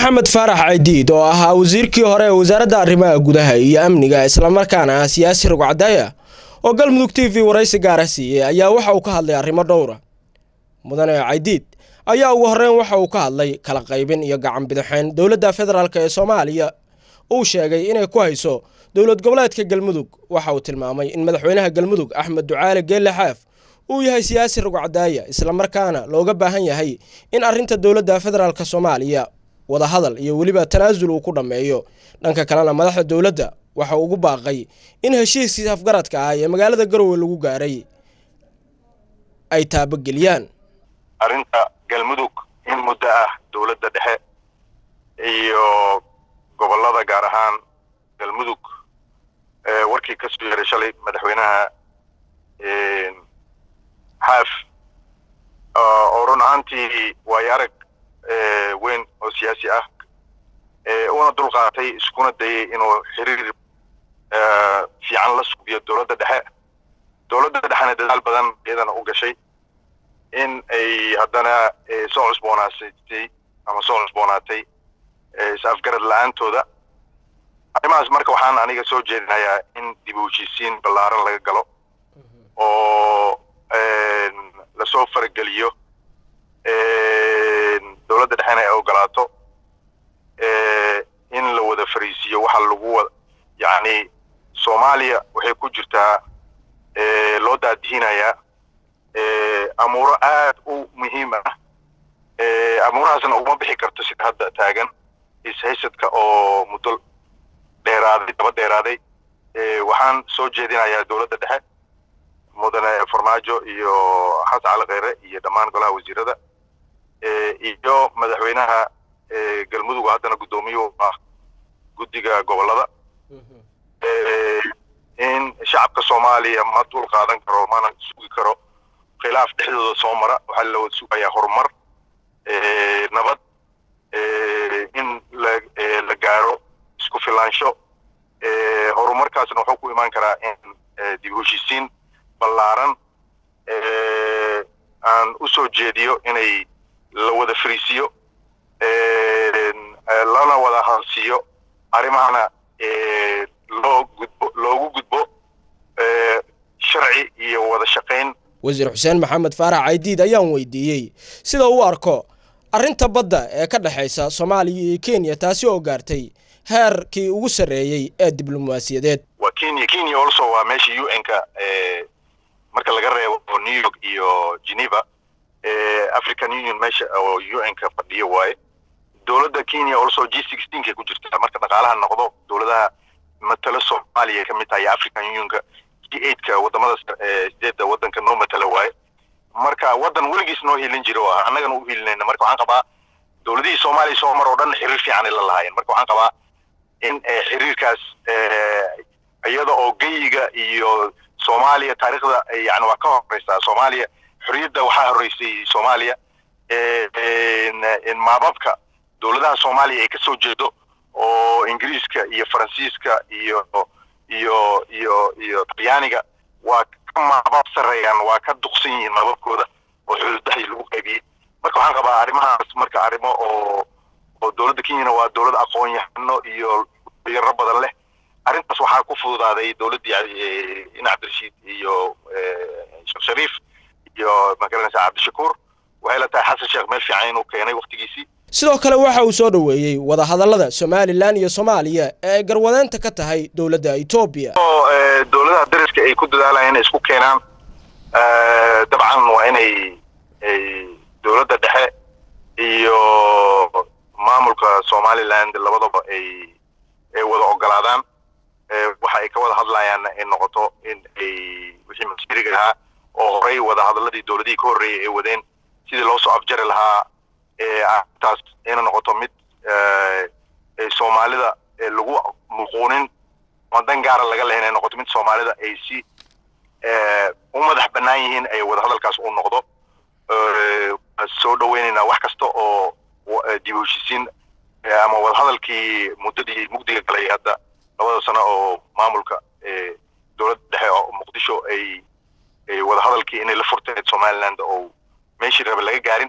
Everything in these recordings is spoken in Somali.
محمد فارح عيديد oo ahaa wasiirkii hore ee wasaaradda arrimaha gudaha iyo amniga isla markaana ah siyaasi rugcadaya oo Galmudug TV waraysi gaar ah siiyay ayaa waxa uu ka hadlay arrimo dhowr ah. Mudane Caydiid ayaa ugu horreyn waxa uu ka hadlay kala qaybin iyo gacan bidixeen dawladda federaalka ee Soomaaliya uu sheegay inay ku hayso dawlad goboleedka Galmudug. Waxa uu tilmaamay in madaxweynaha Galmudug Axmed Ducaale Geelle Xaaf uu yahay siyaasi rugcadaya isla markaana looga baahan yahay in arrinta dawladda federaalka Soomaaliya wada hadal iyo waliba tanaasul uu ku dhameeyo. Dhanka kalena madaxda dawladda waxa uu ugu baaqay in heshiiskii afgaradka ah ee magaalada Garowe lagu gaaray ay taabageliyaan. Arrinta Galmudug in muddo ah dawladda dhexe iyo gobolada gaar ahaan Galmudug warkii ka soo yeeray shalay madaxweynaha Xaaf oo run ahaantii way arag weyn oo siyaasi ah una dulqaatay iskuna dayay inuu xiriir fiican la suubiyo dawladda dhexena dadaal badan iyadana u gashay in ay haddana soo cusboonaatay is-afgarad la'aantooda. arrimahaas marka waxaan aniga soo jeedinayaa in dib u heshiisiin ballaaran laga galo oo lasoo farageliyo dawladda dhexena ay ogolaato in la wada fariisiyo waxa lagu yani Soomaaliya waxay ku jirtaa loo daadihinayaa amuuro aad u muhiim ah amuurahaasna uma bixi karto sida hadda taagan is-haysadka oo muddo daba dheeraaday. Waxaan soo jeedinayaa dawladda dhexe mudane Farmaajo iyo Xasan Cali Kheyre iyo dhammaan golaha wasiirada iyo madaxweynaha Galmudug haddana guddoomiye ah guddiga gobolada in shacabka Soomaaliya ma dul qaadan karo mana sugi karo khilaaf dhexdooda soo mara. waxaa la sugayaa horumar nabad in la gaaro isku filaansho horumarkaasna wuxuu ku imaan karaa in dib u heshiisiin ballaaran aan u soo jeediyo inay la wada fariisiyo lana wada hansiyo arrimahana loogu gudbo sharci iyo wada shaqayn. Wasiir Xuseen Maxamed Farax Caydiid ayaan weydiiyay sida uu arko arrinta badda ee ka dhaxaysa Soomaaliya iyo Kenya taasi oo gaartay heerkii ugu sareeyay ee diblomaasiyadeed. Waa Kenya also waa meeshii UN-ka marka laga reebo New York iyo Geneva African Union meesha oo UN-ka fadhiyo waaye. dawladda Kenya also G16 ku jirta marka dhaqaalaha noqdo dawladaha matala Soomaaliya ka mid tahay African Union-ka G8ka wadamada sideedda wadanka noo matala waaye. marka wadan weligiis noo helin jiro annagana u helinayna. marka waxaan qabaa dawladihii Soomaaliya soo mar oo dhan xiriir fiican la lahaayeen. marka waxaan qabaa in xiriirkaas iyada oo geyiga iyo Soomaaliya taariikhda yani waa ka horeysa. Soomaaliya xorriyadda waxaa horeysay Soomaaliya in maababka dawladaha Soomaaliya ay ka soo jeedo oo Ingiriiska iyo Faransiiska iyo Talyaaniga waa ka maabab sareeyaan waa ka duqsan yihiin maababkooda oo xuduudaha lagu qaybiyay. marka waxaan qabaa arrimahaas marka arrimo oo dawladda Kenya waa dawlad aqoon yahano iyo yar badan leh. arrintaas waxaa ku fududaaday dawladda in Cabdirashiid iyo Sheekh Shariif iyo magaranaysa Cabdishakuur waxay la tahay Xasan Sheekh meel fiican inuu keenay waqtigiisii. sidoo kale waxa uu soo dhaweeyay wada hadallada Somaliland iyo Soomaaliya ee garwadeenta ka tahay dawladda Ethiopia oo dawladaha dariska ay ku dadaalayeen isku keenaan. dabcan waa inay dawladda dhexe iyo maamulka Somaliland labadaba ay wada ogolaadaan waxa ay ka wada hadlayaan in noqoto in ay wixii mas'uuliga ahaa oo horay wada hadalladii dawladihii ka horreeyay ay wadeen sidii loo soo afjari lahaa taas in noqoto mid Soomaalida lagu muquunin wadan gaar laga leeyahay noqoto mid Soomaalida ay si u madax bannaan yihiin ay wada hadalkaas u noqdo. soo dhaweynayna wax kasta oo dib u heshiisiin ama wada hadalkii muddadii mugdiga galay hadda 2 sano oo maamulka dawladda dhexe oo Muqdisho ay wada hadalkii inay la furtay Somaliland oo meeshii raba laga gaarin.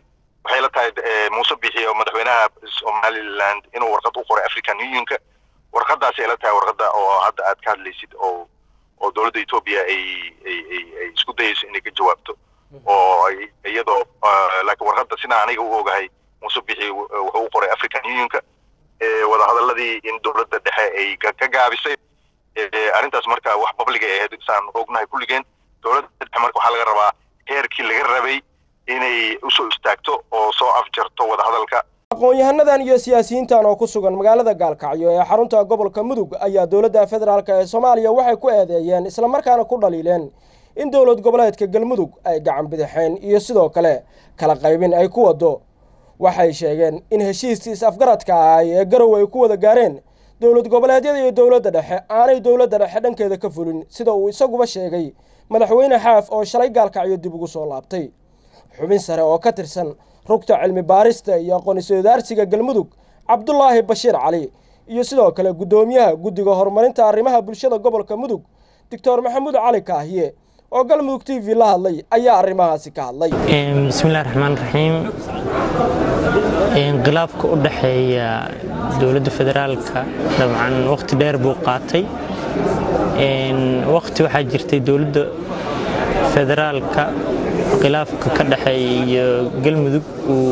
waxay la tahay Muuse Bixi oo madaxweynaha Somaliland inuu warqad u qoray African Unionka warqadaas ay la tahay warqada oo hadda aad ka hadlaysid oo dawladda Ethiopia ay isku dayayso inay ka jawaabto oo iyadoo laakiin warqada sina aniga u ogahay Muuse Bixi wuxuu u qoray African Unionka wada hadalladii in dawladda dhexe ay ka gaabisay arrintaas marka wax public ah ee saan ognahay kulligeen dawladda dhexe marka waxa laga rabaa heerkii laga rabay inay u soo istaagto oo soo afjarto wada hadalka. aqoon-yahanadan iyo siyaasiyiintan oo ku sugan magaalada Gaalkacyo ee xarunta gobolka Mudug ayaa dawladda federaalka ee Soomaaliya waxay ku eedeeyeen isla markaana ku dhaliileen in dawlad goboleedka Galmudug ay gacan bidixeen iyo sidoo kale kala qaybin ay ku wado. waxay sheegeen in heshiiskiis afgaradka ah ee Garowe ay ku wada gaareen dawlad goboleedyada iyo dawladda dhexe aanay dawladda dhexe dhankeeda ka fulin sida uu isaguba sheegay madaxweyne Xaaf oo shalay Gaalkacyo dib ugu soo laabtay. xubin sare oo ka tirsan rugta cilmi baarista iyo aqoon-is-weydaarsiga Galmudug Cabdullaahi Bashiir Cali iyo sidoo kale gudoomiyaha guddiga horumarinta arrimaha bulshada gobolka Mudug Dr. Maxamuud Cali Kaahiye oo Galmudug TV la hadlay ayaa arrimahaasi ka hadlay. Bismillahir Rahmaanir Rahiim. Inqilaabka u dhaxeeya dawladda federaalka dabcan waqti dheer buu qaatay. waqti waxa jirtay dawladda federaalka khilaafka ka dhaxeeya Galmudug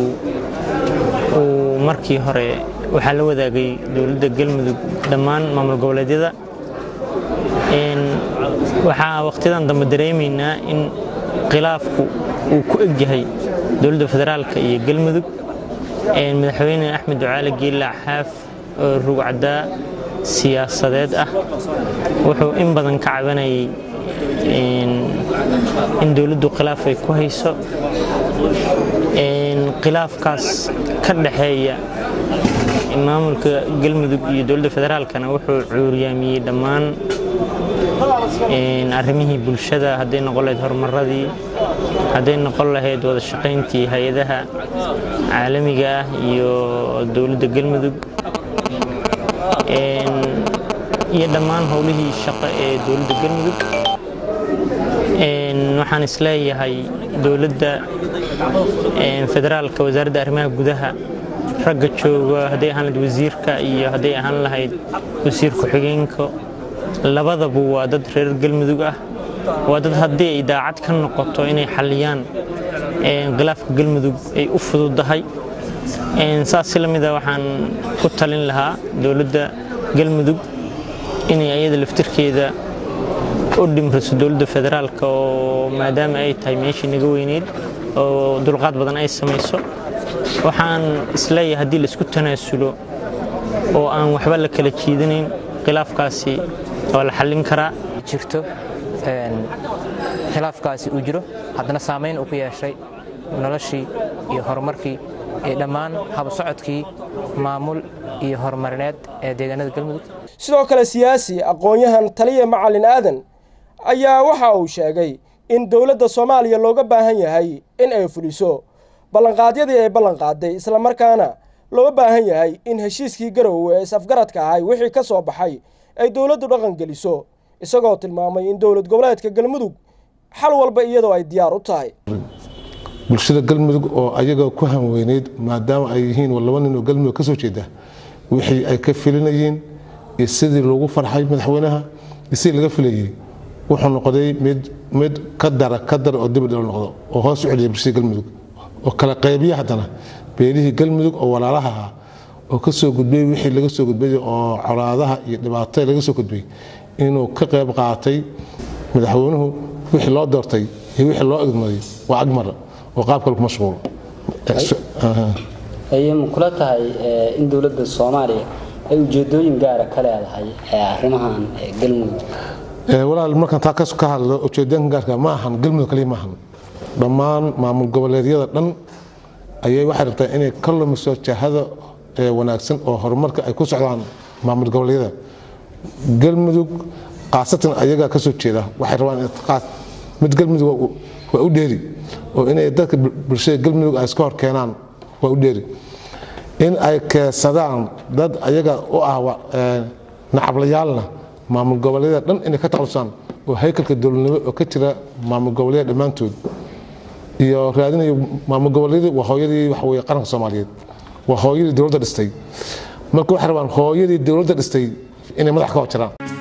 uu markii hore waxa la wadaagay dawladda Galmudug dhammaan maamul goboleedyada waxa waqtidan dambe dareemeynaa in khilaafku uu ku egyahay dawladda federaalka iyo Galmudug madaxweyne Axmed Ducaale Geelle Xaaf oo rugcada siyaasadeed ah wuxuu in badan ka cabanayay in dawladdu khilaaf ay ku hayso khilaafkaas ka dhaxeeya maamulka Galmudug iyo dawladda federaalkana wuxuu cuuryaamiyay dhammaan arrimihii bulshada haday noqon lahayd horumaradii haday noqon lahayd wada shaqayntii hay'adaha caalamiga ah iyo dawladda Galmudug iyo dhammaan howlihii shaqo ee dawladda Galmudug waxaan isleeyahay dawladda federaalka wasaaradda arrimaha gudaha ragga jooga haday ahaan lahayd wasiirka iyo haday ahaan lahayd wasiir ku-xigeenka labadaba waa dad reer Galmudug ah waa dad haddii ay daacad ka noqoto inay xaliyaan khilaafka Galmudug ay u fududahay saas la mid ah waxaan ku talin lahaa dawladda Galmudug inay ayada laftirkeeda u dhimriso dawladda federaalka oo maadaama ay tahay meeshii naga weyneed oo dulqaad badan ay samayso waxaan isleeyahay haddii la isku tanaasulo oo aan waxba la kala jiidanayn khilaafkaasi waa la xallin karaa jirto khilaafkaasi uu jiro haddana saameyn uu ku yeeshay noloshii iyo horumarkii ee dhammaan hab socodkii maamul iyo horumarineed ee deegaanada Galmudug. sidoo kale siyaasi aqoon-yahan Taliye Macalin Aadan ayaa waxa uu sheegay in dawladda Soomaaliya looga baahan yahay in ay fuliso ballanqaadyadii ay ballan qaaday isla markaana loo baahan yahay in heshiiskii Garowe ee afgaradka ahay wixii ka soo baxay ay dawladdu dhaqan geliso isagoo tilmaamay in dawlad goboleedka Galmudug xal walba iyadoo ay diyaar u tahay. bulshada Galmudug oo ayaga ku hanweyneed maadaama ay yihiin laba nin oo Galmudug ka soo jeeda wixii ay ka filinayeen sidii loogu farxay madaxweynaha sidii laga filayay wuxuu noqday mid ka dar oo dib u noqdo oo hoos u celiyay bulshada Galmudug oo kala qaybiya hadana beelihii Galmudug oo walaalaha ah oo ka soo gudbay wixii laga soo gudbay oo colaadaha iyo dhibaatada laga soo gudbay inuu ka qayb qaatay madaxweynuhu wixii loo doortay iyo wixii loo idmay waa agmar oo qaab kale ku mashquul ayay kula tahay in dawladda Soomaaliya ay ujeedooyin gaar ah ka leedahay arrimahan Galmudug walaal markaan taa ka hadlo ujeedooyin gaar ah ma ahan Galmudug kaliya ma ahan dhammaan maamul goboleedyada dhan ayay waxay rabtaa inay ka lumiso jahada wanaagsan oo horumarka ay ku socdaan maamul goboleedyada Galmudug qaasatan ayaga ka soo jeeda waxay rabaan in qaas mid Galmudug waa u dheeri oo inay dadka bulshada Galmudug ay iska hor keenaan waa u dheeri in ay keesadaan dad ayaga u ah nacablayaalna maamul goboleedyada dhan inay ka taqalusaan oo haykalka dawladnimo oo ka jira maamul goboleedyada dhammaantood iyo raadinayo maamul goboleedyada waa hooyadii wax weeye qaranka Soomaaliyeed waa hooyadii dawladda dhistay marka waxa rabaan hooyadii dawladda dhistay inay madax ka jiraan